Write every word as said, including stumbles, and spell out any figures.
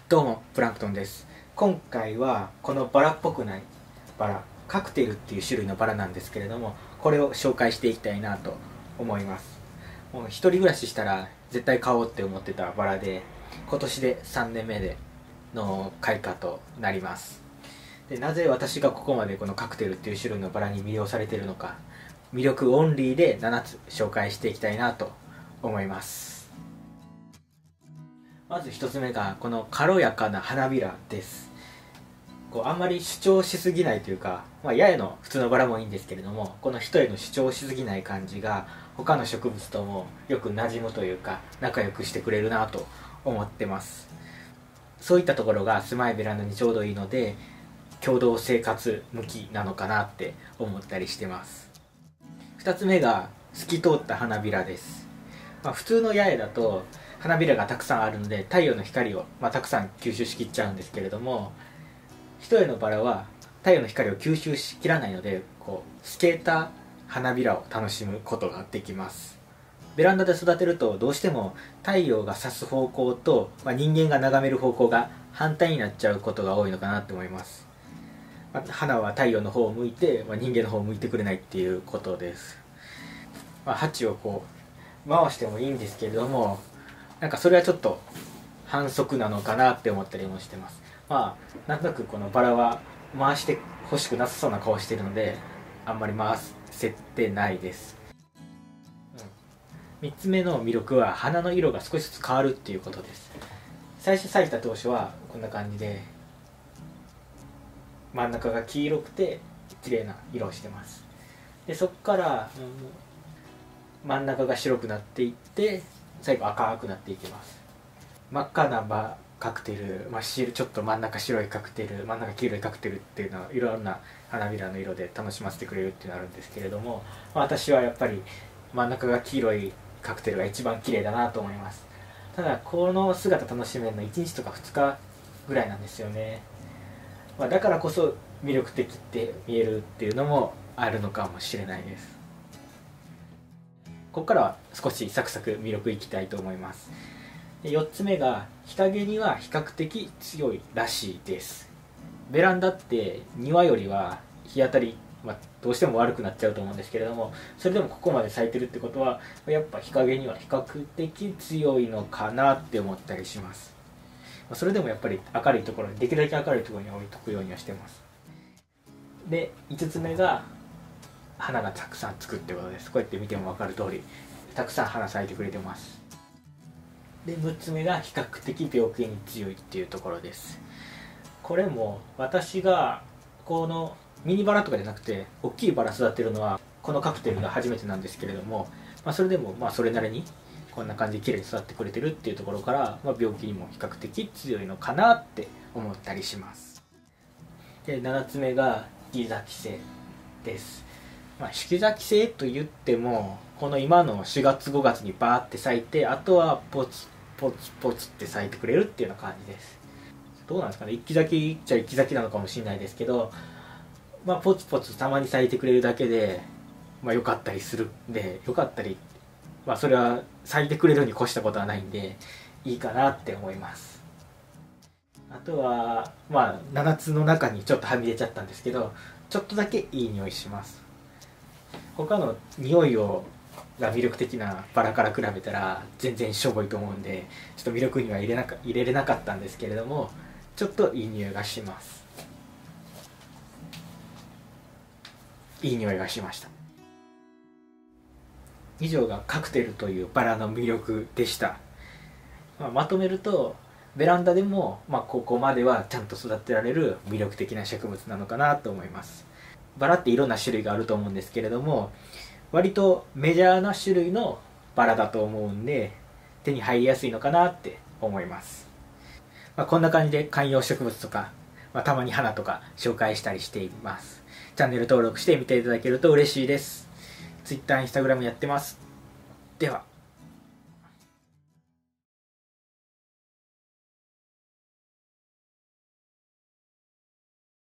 どうもプランクトンです。今回はこのバラっぽくないバラ、カクテルっていう種類のバラなんですけれども、これを紹介していきたいなと思います。もう一人暮らししたら絶対買おうって思ってたバラで、今年でさんねんめでの開花となります。でなぜ私がここまでこのカクテルっていう種類のバラに魅了されているのか、魅力オンリーでななつ紹介していきたいなと思います。まずひとつめがこの軽やかな花びらです。こうあんまり主張しすぎないというか、まあ、八重の普通のバラもいいんですけれども、この一重の主張しすぎない感じが他の植物ともよく馴染むというか、仲良くしてくれるなと思ってます。そういったところが住まいベランダにちょうどいいので、共同生活向きなのかなって思ったりしてます。ふたつめが透き通った花びらです。まあ、普通の八重だと花びらがたくさんあるので太陽の光を、まあ、たくさん吸収しきっちゃうんですけれども、一重のバラは太陽の光を吸収しきらないので、こう透けた花びらを楽しむことができます。ベランダで育てるとどうしても太陽が差す方向と、まあ、人間が眺める方向が反対になっちゃうことが多いのかなと思います。まあ、花は太陽の方を向いて、まあ、人間の方を向いてくれないっていうことです。まあ、鉢をこう回してもいいんですけれども、なんかそれはちょっと反則なのかなって思ったりもしてます。まあなんとなくこのバラは回してほしくなさそうな顔してるので、あんまり回せてないです。うん、みっつめの魅力は花の色が少しずつ変わるっていうことです。最初咲いた当初はこんな感じで真ん中が黄色くて綺麗な色をしてます。でそこから、うん、真ん中が白くなっていって最後赤くなっていきます。真っ赤なバカクテル、まあ、ちょっと真ん中白いカクテル、真ん中黄色いカクテルっていうのはいろんな花びらの色で楽しませてくれるっていうのがあるんですけれども、まあ、私はやっぱり真ん中が黄色いカクテルが一番綺麗だなと思います。ただこの姿楽しめるのいちにちとかふつかぐらいなんですよね。まあ、だからこそ魅力的って見えるっていうのもあるのかもしれないです。ここからは少しサクサク魅力いきたいと思います。でよっつめが日陰には比較的強いらしいです。ベランダって庭よりは日当たり、まあ、どうしても悪くなっちゃうと思うんですけれども、それでもここまで咲いてるってことはやっぱ日陰には比較的強いのかなって思ったりします。それでもやっぱり明るいところに、できるだけ明るいところに置いとくようにはしてます。でいつつめが花がたくさんつくってことです。こうやって見ても分かる通りたくさん花咲いてくれてます。でむっつめが比較的病気に強いっていうところです。これも私がこのミニバラとかじゃなくて大きいバラ育てるのはこのカクテルが初めてなんですけれども、まあ、それでもまあそれなりにこんな感じで綺麗に育ってくれてるっていうところから、まあ、病気にも比較的強いのかなって思ったりします。でななつめが四季咲き性です。まあ、四季咲き性と言ってもこの今のしがつごがつにバーって咲いて、あとはポツポツポツって咲いてくれるっていうような感じです。どうなんですかね、一季咲きっちゃ一季咲きなのかもしれないですけど、まあ、ポツポツたまに咲いてくれるだけで、まあ、よかったりするんで、よかったり、まあ、それは咲いてくれるに越したことはないんでいいかなって思います。あとはまあななつの中にちょっとはみ出ちゃったんですけど、ちょっとだけいい匂いします。他の匂いをが魅力的なバラから比べたら全然しょぼいと思うんで、ちょっと魅力には入れなか入れれなかったんですけれども、ちょっといい匂いがします。いい匂いがしました。以上がカクテルというバラの魅力でした。まあ、まとめるとベランダでも、まあ、ここまではちゃんと育てられる魅力的な植物なのかなと思います。バラっていろんな種類があると思うんですけれども、割とメジャーな種類のバラだと思うんで手に入りやすいのかなって思います。まあ、こんな感じで観葉植物とか、まあ、たまに花とか紹介したりしています。チャンネル登録して見ていただけると嬉しいです。Twitter、Instagram やってます。では。